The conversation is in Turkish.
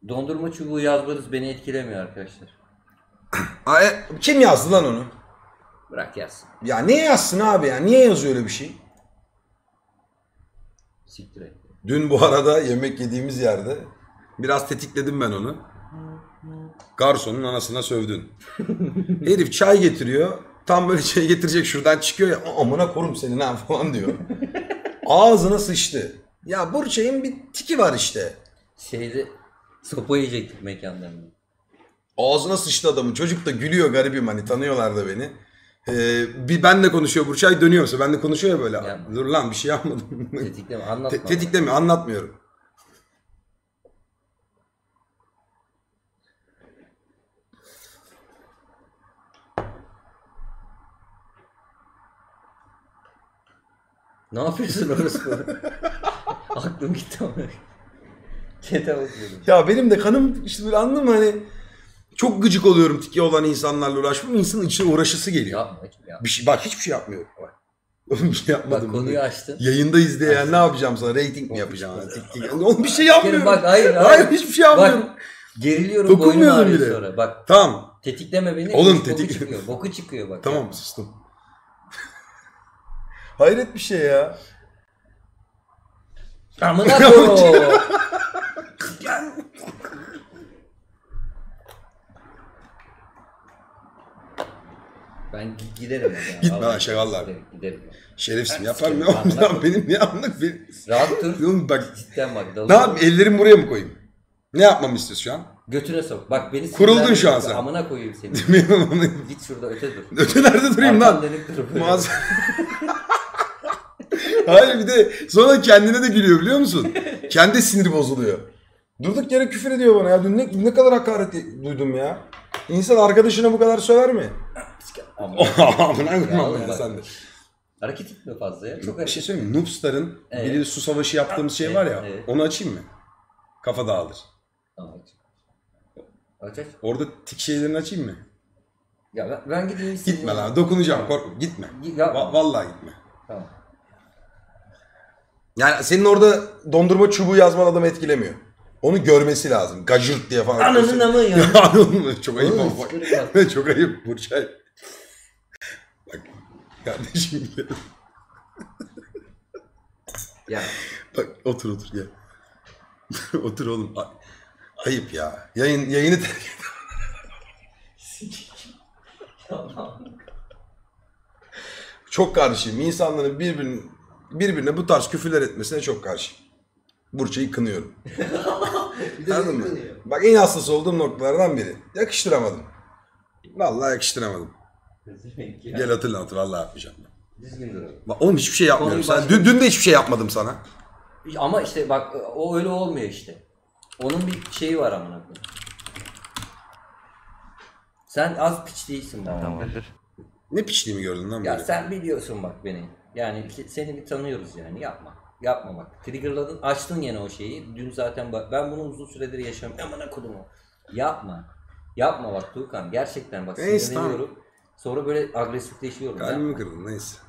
Dondurma çubuğu yazmanız beni etkilemiyor arkadaşlar. Kim yazdı lan onu? Bırak yazsın. Ya niye yazsın abi ya? Niye yazıyor öyle bir şey? Siktir et. Dün bu arada yemek yediğimiz yerde biraz tetikledim ben onu. Garsonun anasına sövdün. Herif çay getiriyor. Tam böyle çay getirecek, şuradan çıkıyor ya. Amına korum senin ha falan diyor. Ağzına sıçtı. Ya Burçay'ın bir tiki var işte. Sopa yiyecektik mekanlarında. Ağzına sıçtı adamın. Çocuk da gülüyor, garibim, hani tanıyorlar da beni. Bir benle konuşuyor Burçay, dönüyorsa benle konuşuyor ya böyle. Yapma. Dur lan bir şey yapmadım. Tetikleme, anlatma. Tetikleme, anlatmıyorum. Ne yapıyorsun orası? Aklım gitti ama. Çete bakıyordum. Ya benim de kanım işte böyle, anladın mı, hani çok gıcık oluyorum tiki olan insanlarla uğraşmam. İnsanın içine uğraşısı geliyor. Yapma. Bir şey, bak hiçbir şey yapmıyorum. Oğlum bir şey yapmadım. Bak konuyu açtın. Yayında izleyen ne yapacağım sana? Rating mi yapacağım? Oğlum bir şey yapmıyorum. Bak hayır. Hayır hiçbir şey yapmıyorum. Bak geriliyorum, boynum Dokunmuyordum ağrıyor bile. sonra. Bak Tamam. tetikleme beni. Oğlum boku çıkıyor. Boku çıkıyor bak. Tamam sustum. Hayret bir şey ya. Amına koyayım. Ben giderim. Yani. Gitme lan şey vallahi. Giderim. Şerefsin yaparım ya. Benim ne anlık bir... Rahat dur. Oğlum bak. Cidden bak. Ne yapayım, ellerimi buraya mı koyayım? Ne yapmamı istiyorsun şu an? Götüne sok. Bak beni kuruldun şu an sen. Amına koyayım seni. Git şurada öte dur. Öte nerede durayım lan? Hayır bir de sonra kendine de gülüyor biliyor musun? Kendi siniri bozuluyor. Durduk yere küfür ediyor bana ya. Dün ne kadar hakaret duydum ya. İnsan arkadaşına bu kadar söver mi? Amına sen de. Hareket etmiyor fazla ya. Çok bir şey söyleyeyim mi? Noobstar'ın biri su savaşı yaptığımız şey var ya. Evet. Onu açayım mı? Kafa dağılır. Tamam aç. Orada tik şeylerini açayım mı? Ya ben gideyim. Gitme lan, dokunacağım, korkma, gitme. Vallahi gitme. Tamam. Yani senin orada dondurma çubuğu yazman adamı etkilemiyor. Onu görmesi lazım. Gajırt diye falan. Ananın amı ya. Çok ayıp ama bak. Çok ayıp Burçay. Bak kardeşim. Ya. Bak otur gel. Otur oğlum. Ayıp ya. Yayını terk et. Çok karşıyım. İnsanların birbirine bu tarz küfürler etmesine çok karşıyım. Burçayı kınıyorum. Anladın mı? Bak en hassas olduğum noktalardan biri. Yakıştıramadım. Vallahi yakıştıramadım. Gel hatırla vallahi yapmayacağım. Düzgün duralım. Oğlum hiçbir şey yapmıyorum. Dün de hiçbir şey yapmadım sana. Ama işte bak o öyle olmuyor işte. Onun bir şeyi var amına koyayım. Sen az piç değilsin bak. Tamam. Ne piçliğimi gördün lan böyle? Ya sen biliyorsun bak beni. Yani seni bir tanıyoruz yani. Yapma bak. Triggerladın, açtın yine o şeyi. Dün zaten bak ben bunu uzun süredir yaşıyorum. Amına kodumu. Yapma bak Tuğkan. Gerçekten bak sinirleniyorum. Sonra böyle agresifleşiyorum. Kalbimi kırdın neyse.